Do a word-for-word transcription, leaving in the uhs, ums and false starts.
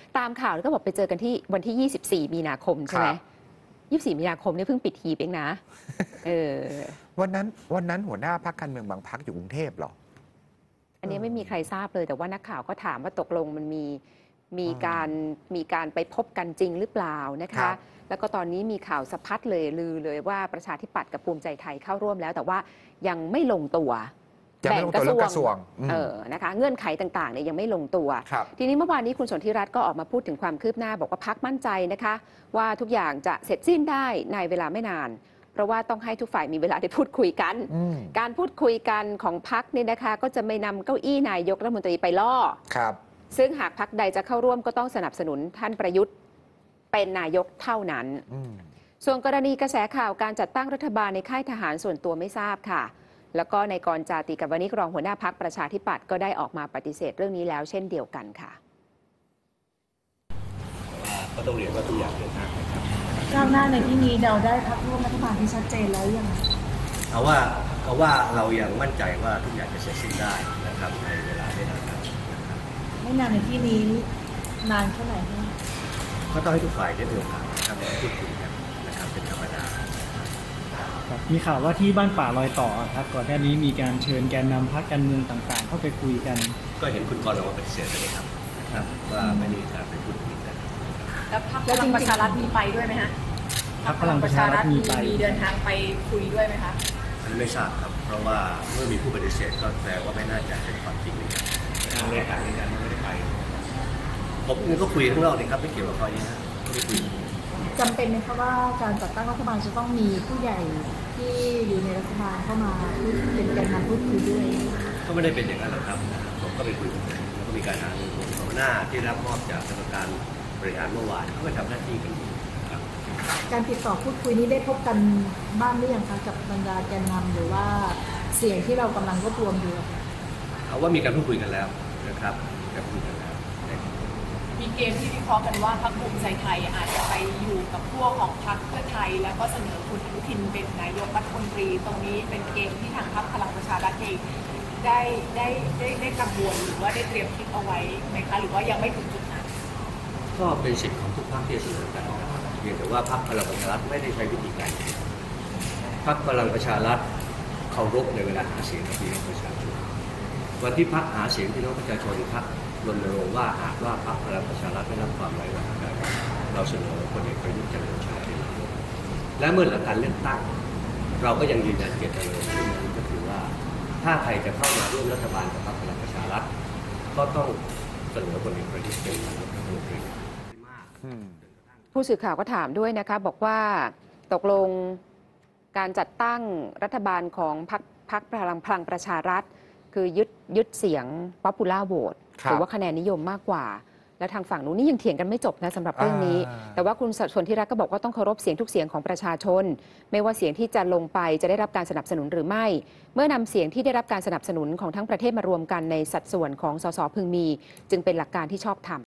ตามข่าวก็บอกไปเจอกันที่วันที่ยี่สิบสี่มีนาคมใช่ไหมยี่สิบสี่มีนาคมนี่เพิ่งปิดหีบเองนะเออวันนั้นวันนั้นหัวหน้าพรรคการเมืองบางพรรคอยู่กรุงเทพหรออันนี้ไม่มีใครทราบเลยแต่ว่านักข่าวก็ถามว่าตกลงมันมีมีการมีการไปพบกันจริงหรือเปล่านะคะแล้วก็ตอนนี้มีข่าวสะพัดเลยลือเลยว่าประชาธิปัตย์กับภูมิใจไทยเข้าร่วมแล้วแต่ว่ายังไม่ลงตัวแบ่งกระทรวงเออนะคะเงื่อนไขต่างๆเนี่ยยังไม่ลงตัวทีนี้เมื่อวานนี้คุณสนธิรัตน์ก็ออกมาพูดถึงความคืบหน้าบอกว่าพรรคมั่นใจนะคะว่าทุกอย่างจะเสร็จสิ้นได้ในเวลาไม่นานเพราะว่าต้องให้ทุกฝ่ายมีเวลาได้พูดคุยกันการพูดคุยกันของพรรคนี่นะคะก็จะไม่นำเก้าอี้นายกรัฐมนตรีไปล่อซึ่งหากพรรคใดจะเข้าร่วมก็ต้องสนับสนุนท่านประยุทธ์เป็นนายกเท่านั้นส่วนกรณีกระแสข่าวการจัดตั้งรัฐบาลในค่ายทหารส่วนตัวไม่ทราบค่ะแล้วก็ในกรจาติกวณิกรองหัวหน้าพรรคประชาธิปัตย์ก็ได้ออกมาปฏิเสธเรื่องนี้แล้วเช่นเดียวกันค่ะก็ต้องเรียนว่าทุกอย่างเดินหน้าไปครับก้าวหน้าในที่นี้เราได้พรรคร่วมรัฐบาลที่ชัดเจนแล้วยังเอาว่าเอาว่าเรายังมั่นใจว่าทุกอย่างจะเสร็จสิ้นได้นะครับในเวลาไม่นานครับไม่นานในที่นี้นานเท่าไหร่ก็ต้องให้ทุกฝ่ายได้มีโอกาสทำพูดคุยกันนะครับเป็นธรรมดามีข่าวว่าที่บ้านป่าลอยต่อครับก่อนหน้านี้มีการเชิญแกนนำพรรคการเมืองต่างๆเข้าไปคุยกันก็เห็นคุณกรณ์ออกมาปฏิเสธเลยครับนะครับว่าไม่มีการไปพูดคุยกันแล้วพรรคพลังประชารัฐมีไปด้วยไหมฮะพรรคพลังประชารัฐมีไปมีเดินทางไปคุยด้วยไหมคะอันนี้ไม่ทราบครับเพราะว่าเมื่อมีผู้ปฏิเสธก็แปลว่าไม่น่าจะเป็นความจริงเลยครับทางเลขาธิการไม่ได้ไปผมเองก็คุยข้างนอกนี่ครับไม่เกี่ยวกับเขาเองนะไม่ได้คุยจำเป็นไหมคะว่าการจัดตั้งรัฐบาลจะต้องมีผู้ใหญ่ที่อยู่ในรัฐบาลเข้ามาเป็นแกนนำพูดคุยด้วยก็ไม่ได้เป็นอย่างนั้นหรอกครับผมก็ไปคุยกับผมแล้วก็มีการหารือของหัวหน้าที่รับมอบจากกรรมการบริหารเมื่อวานเขาก็ทำหน้าที่กันครับการติดต่อพูดคุยนี้ได้พบกันบ้างหรือยังคะกับบรรดาแกนนำหรือว่าเสียงที่เรากำลังรวบรวมอยู่เอาว่ามีการพูดคุยกันแล้วนะครับการพูดกันแล้วมีเกมที่วิเคราะห์กันว่าพรรคภูมิใจไทยอาจจะไปอยู่กับพวกของพรรคเพื่อไทยแล้วก็เสนอคุณอนุทินเป็นนายกรัฐมนตรีตรงนี้เป็นเกมที่ทางพรรคพลังประชารัฐเองได้ได้ได้ได้กังวลหรือว่าได้เตรียมคิดเอาไว้ไหมคะหรือว่ายังไม่ถึงจุดนั้นก็เป็นสิทธิ์ของทุกพรรคที่จะเสนอกันเพียงแต่ว่าพรรคพลังประชารัฐไม่ได้ใช้วิธีการพรรคพลังประชารัฐเคารพในเวลาหาเสียงของพี่น้องประชาชนวันที่พรรคหาเสียงพี่น้องประชาชนพรรครณรงค์ว่าหากว่าพรรคพลังประชารัฐได้รับความไว้วางใจเราเสนอพลเอกประยุทธ์จันทร์โอชาเป็นนายกและเมื่อหลังการเลือกตั้งเราก็ยังยืนยันเจตนารมณ์นั้นก็คือว่าถ้าใครจะเข้ามาร่วมรัฐบาลกับพรรคพลังประชารัฐก็ต้องเสนอพลเอกประยุทธ์เป็นนายกรัฐมนตรีผู้สื่อข่าวก็ถามด้วยนะคะบอกว่าตกลงการจัดตั้งรัฐบาลของพรรคพรรคพลังพลังประชารัฐคือยึดยึดเสียง popular vote หรือว่าคะแนนนิยมมากกว่าและทางฝั่งนู้นนี่ยังเถียงกันไม่จบนะสำหรับเรื่องนี้แต่ว่าคุณสนธิรัตน์ก็บอกว่าต้องเคารพเสียงทุกเสียงของประชาชนไม่ว่าเสียงที่จะลงไปจะได้รับการสนับสนุนหรือไม่เมื่อนำเสียงที่ได้รับการสนับสนุนของทั้งประเทศมารวมกันในสัดส่วนของสสพึงมีจึงเป็นหลักการที่ชอบธรรม